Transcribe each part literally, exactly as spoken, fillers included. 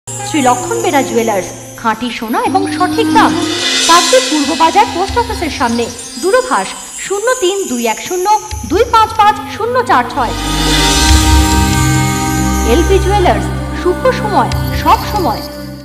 শ্রী লক্ষণ বেরা জুয়েলার্স, খাঁটি সোনা এবং সঠিক দাম। কাকদ্বীপ পূর্ব বাজার পোস্ট অফিসের সামনে, দূরভাষ শূন্য তিন দুই এক শূন্য দুই পাঁচ পাঁচ শূন্য চার ছয়। এলপি জুয়েলার্স, শুভ সময় সব সময়।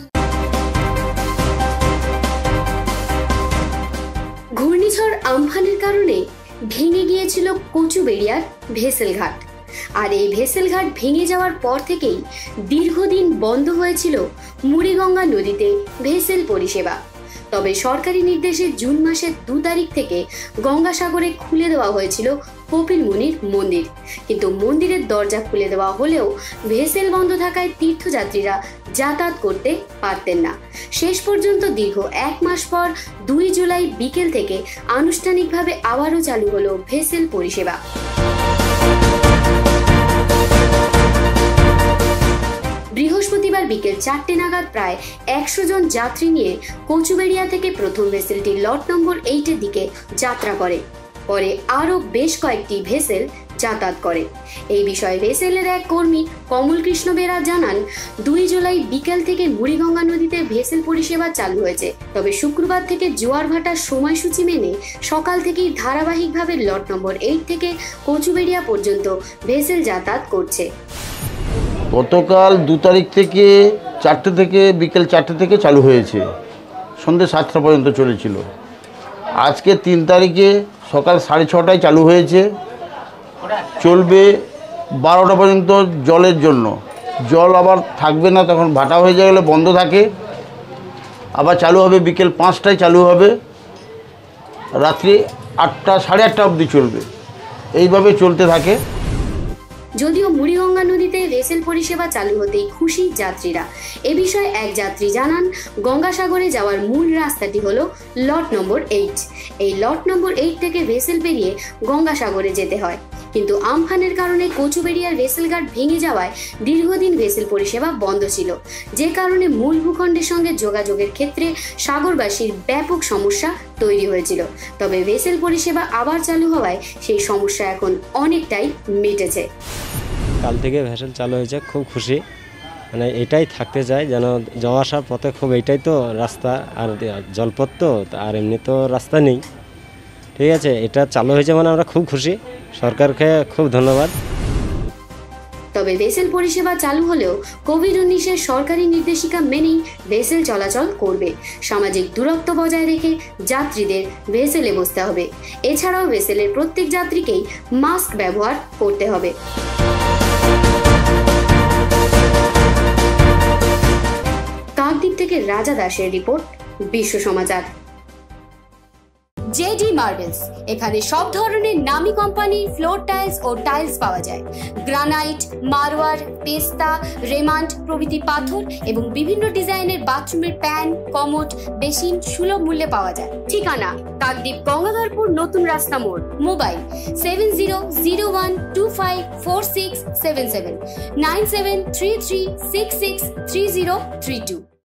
ঘূর্ণিঝড় আমফানের কারণে ভেঙে গিয়েছিল কচুবেড়িয়ার ভেসেলঘাট, আর এই ভেসেলঘাট ভেঙে যাওয়ার পর থেকেই দীর্ঘদিন বন্ধ হয়েছিল মুড়িগঙ্গা নদীতে ভেসেল পরিষেবা। তবে সরকারি নির্দেশে জুন মাসের দু তারিখ থেকে গঙ্গাসাগরে খুলে দেওয়া হয়েছিল কপিল মুনির মন্দির, কিন্তু মন্দিরের দরজা খুলে দেওয়া হলেও ভেসেল বন্ধ থাকায় তীর্থযাত্রীরা যাতায়াত করতে পারতেন না। শেষ পর্যন্ত দীর্ঘ এক মাস পর দুই জুলাই বিকেল থেকে আনুষ্ঠানিকভাবে আবারও চালু হলো ভেসেল পরিষেবা। বৃহস্পতিবার বিকেল চারটে নাগাদ প্রায় একশো জন যাত্রী নিয়ে কচুবেড়িয়া থেকে প্রথম ভেসেলটি লট নম্বর এইটের দিকে যাত্রা করে। পরে আরও বেশ কয়েকটি ভেসেল যাতায়াত করে। এই বিষয়ে ভেসেলের এক কর্মী কমল কৃষ্ণ বেরা জানান, দুই জুলাই বিকেল থেকে মুড়িগঙ্গা নদীতে ভেসেল পরিষেবা চালু হয়েছে। তবে শুক্রবার থেকে জোয়ার ভাটার সময়সূচি মেনে সকাল থেকেই ধারাবাহিকভাবে লট নম্বর এইট থেকে কচুবেড়িয়া পর্যন্ত ভেসেল যাতায়াত করছে। গতকাল দু তারিখ থেকে চারটে থেকে বিকেল চারটে থেকে চালু হয়েছে, সন্ধ্যে সাতটা পর্যন্ত চলেছিল। আজকে তিন তারিখে সকাল সাড়ে ছটায় চালু হয়েছে, চলবে বারোটা পর্যন্ত। জলের জন্য জল আবার থাকবে না, তখন ভাটা হয়ে গেলে বন্ধ থাকে, আবার চালু হবে বিকেল পাঁচটায় চালু হবে, রাত্রি আটটা সাড়ে আটটা অবধি চলবে, এইভাবে চলতে থাকে। যদিও মুড়িগঙ্গা নদীতে ভেসেল পরিষেবা চালু হতেই খুশি যাত্রীরা। এ বিষয়ে এক যাত্রী জানান, গঙ্গাসাগরে যাওয়ার মূল রাস্তাটি হলো লট নম্বর এইট। এই লট নম্বর এইট থেকে ভেসেল পেরিয়ে গঙ্গাসাগরে যেতে হয়, কিন্তু আমফানের কারণে কচুবেড়িয়ার ভেসেলঘাট ভেঙে যাওয়ায় দীর্ঘদিন ভেসেল পরিষেবা বন্ধ ছিল, যে কারণে মূল ভূখণ্ডের সঙ্গে যোগাযোগের ক্ষেত্রে সাগরবাসীর ব্যাপক সমস্যা তৈরি হয়েছিল। তবে ভেসেল পরিষেবা আবার চালু হওয়ায় সেই সমস্যা এখন অনেকটাই মিটেছে। কাল থেকে ভেসেল চালু হয়েছে, খুব খুশি। মানে এটাই থাকতে চাই, যেন যাওয়া আসার পথে খুব এইটাই তো রাস্তা, আর জলপথ তো, আর এমনি তো রাস্তা নেই। ঠিক আছে, এটা চালু হয়েছে মানে আমরা খুব খুশি, সরকারকে খুব ধন্যবাদ। তবে ভেসেল পরিষেবা চালু হলেও কোভিড উনিশের সরকারি নির্দেশিকা মেনেই ভেসেল চলাচল করবে। সামাজিক দূরত্ব বজায় রেখে যাত্রীদের ভেসেলে বসতে হবে। এছাড়াও ভেসেলের প্রত্যেক যাত্রীকেই মাস্ক ব্যবহার করতে হবে। কাকদ্বীপ থেকে রাজা দাসের রিপোর্ট, বিশ্ব সমাচার। জেডি মার্বেলস, এখানে সব ধরনের নামি কোম্পানির ফ্লোর টাইলস ও টাইলস পাওয়া যায়। গ্রানাইট, মারওয়ার, পেস্তা, রেমান্ড প্রভৃতি পাথর এবং বিভিন্ন ডিজাইনের বাথরুমের প্যান, কমোড, বেসিন সুলভ মূল্যে পাওয়া যায়। ঠিকানা কাকদ্বীপ গঙ্গাধরপুর নতুন রাস্তা মোড়। Mobile seven zero zero one two five four six seven seven, nine seven three three six six three zero three two.